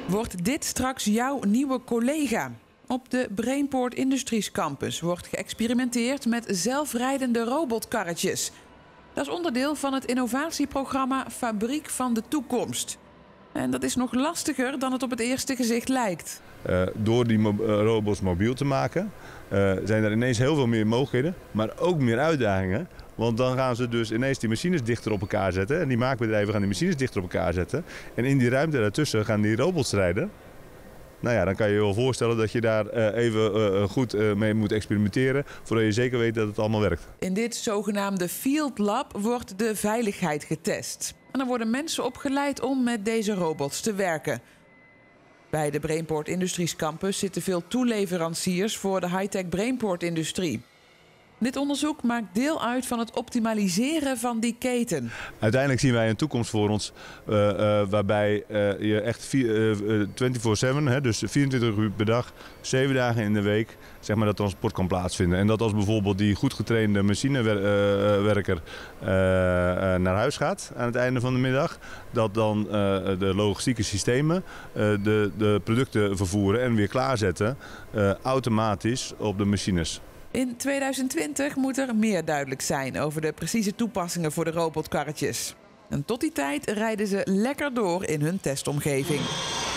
Wordt dit straks jouw nieuwe collega? Op de Brainport Industries Campus wordt geëxperimenteerd met zelfrijdende robotkarretjes. Dat is onderdeel van het innovatieprogramma Fabriek van de Toekomst. En dat is nog lastiger dan het op het eerste gezicht lijkt. Door die robots mobiel te maken zijn er ineens heel veel meer mogelijkheden, maar ook meer uitdagingen. Want dan gaan ze dus ineens die machines dichter op elkaar zetten. En die maakbedrijven gaan die machines dichter op elkaar zetten. En in die ruimte daartussen gaan die robots rijden. Nou ja, dan kan je je wel voorstellen dat je daar even goed mee moet experimenteren, voordat je zeker weet dat het allemaal werkt. In dit zogenaamde Field Lab wordt de veiligheid getest. En dan worden mensen opgeleid om met deze robots te werken. Bij de Brainport Industries Campus zitten veel toeleveranciers voor de high-tech Brainport-industrie. Dit onderzoek maakt deel uit van het optimaliseren van die keten. Uiteindelijk zien wij een toekomst voor ons waarbij je echt 24/7, dus 24 uur per dag, 7 dagen in de week, zeg maar, dat transport kan plaatsvinden. En dat als bijvoorbeeld die goed getrainde machinewerker naar huis gaat aan het einde van de middag, dat dan de logistieke systemen de producten vervoeren en weer klaarzetten automatisch op de machines. In 2020 moet er meer duidelijk zijn over de precieze toepassingen voor de robotkarretjes. En tot die tijd rijden ze lekker door in hun testomgeving.